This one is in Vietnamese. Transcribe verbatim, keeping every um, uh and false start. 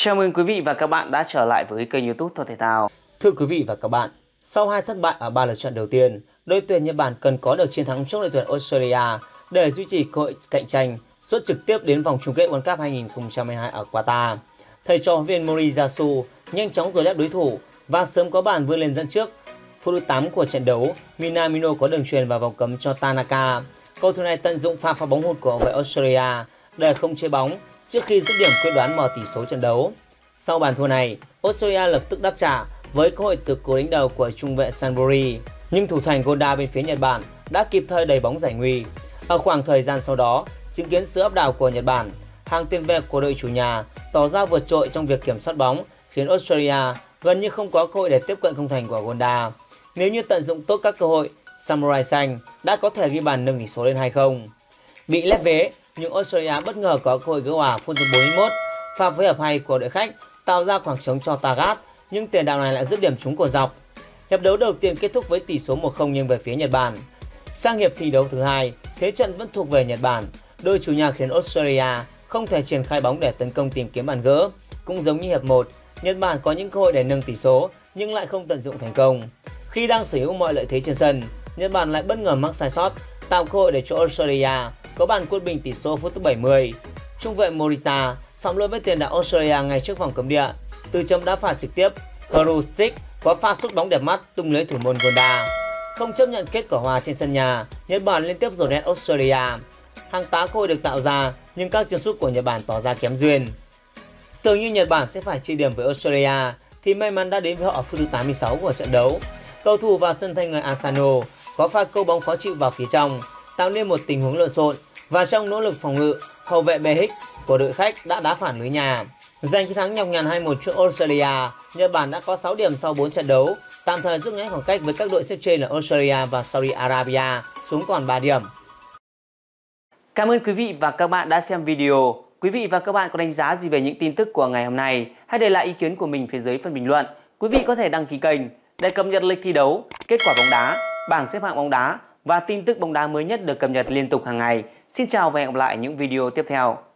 Chào mừng quý vị và các bạn đã trở lại với kênh YouTube Thôi Thể Thao. Thưa quý vị và các bạn, sau hai thất bại ở ba lượt trận đầu tiên, đội tuyển Nhật Bản cần có được chiến thắng trước đội tuyển Australia để duy trì cơ hội cạnh tranh suốt trực tiếp đến vòng chung kết World Cup hai không hai hai ở Qatar. Thầy trò huấn luyện viên Moriyasu nhanh chóng dồn ép đối thủ và sớm có bàn vươn lên dẫn trước. Phút thứ tám của trận đấu, Minamino có đường chuyền vào vòng cấm cho Tanaka. Cầu thủ này tận dụng pha phá bóng hụt của hậu vệ Australia để không chế bóng trước khi dứt điểm quyết đoán mở tỷ số trận đấu. Sau bàn thua này, Australia lập tức đáp trả với cơ hội từ cú đánh đầu của trung vệ Sanbori, nhưng thủ thành Gonda bên phía Nhật Bản đã kịp thời đẩy bóng giải nguy. Ở khoảng thời gian sau đó, chứng kiến sự áp đảo của Nhật Bản, hàng tiền vệ của đội chủ nhà tỏ ra vượt trội trong việc kiểm soát bóng, khiến Australia gần như không có cơ hội để tiếp cận khung thành của Gonda. Nếu như tận dụng tốt các cơ hội, Samurai xanh đã có thể ghi bàn nâng tỷ số lên hai không. Bị lép vế, nhưng Australia bất ngờ có cơ hội gỡ hòa phút thứ bốn mươi mốt. Pha phối hợp hay của đội khách tạo ra khoảng trống cho Tagat, nhưng tiền đạo này lại dứt điểm trúng cổ dọc. Hiệp đấu đầu tiên kết thúc với tỷ số một không nghiêng về phía Nhật Bản. Sang hiệp thi đấu thứ hai, thế trận vẫn thuộc về Nhật Bản. Đội chủ nhà khiến Australia không thể triển khai bóng để tấn công tìm kiếm bàn gỡ. Cũng giống như hiệp một, Nhật Bản có những cơ hội để nâng tỷ số nhưng lại không tận dụng thành công. Khi đang sở hữu mọi lợi thế trên sân, Nhật Bản lại bất ngờ mắc sai sót, tạo cơ hội để cho Australia có bàn quân bình tỷ số phút thứ bảy mươi. Trung vệ Morita phạm lỗi với tiền đạo Australia ngay trước vòng cấm địa. Từ chấm đá phạt trực tiếp, Hrustic có pha sút bóng đẹp mắt tung lưới thủ môn Gonda. Không chấp nhận kết quả hòa trên sân nhà, Nhật Bản liên tiếp dồn ép Australia. Hàng tá cơ hội được tạo ra nhưng các chân sút của Nhật Bản tỏ ra kém duyên. Tưởng như Nhật Bản sẽ phải chia điểm với Australia thì may mắn đã đến với họ ở phút thứ tám mươi sáu của trận đấu. Cầu thủ vào sân thay người Asano có pha câu bóng khó chịu vào phía trong, tạo nên một tình huống lộn xộn, và trong nỗ lực phòng ngự, hậu vệ Behik của đội khách đã đá phản lưới nhà. Giành chiến thắng nhọc nhằn hai một trước Australia, Nhật Bản đã có sáu điểm sau bốn trận đấu, tạm thời rút ngắn khoảng cách với các đội xếp trên là Australia và Saudi Arabia xuống còn ba điểm. Cảm ơn quý vị và các bạn đã xem video. Quý vị và các bạn có đánh giá gì về những tin tức của ngày hôm nay? Hãy để lại ý kiến của mình phía dưới phần bình luận. Quý vị có thể đăng ký kênh để cập nhật lịch thi đấu, kết quả bóng đá, bảng xếp hạng bóng đá và tin tức bóng đá mới nhất được cập nhật liên tục hàng ngày. Xin chào và hẹn gặp lại những video tiếp theo.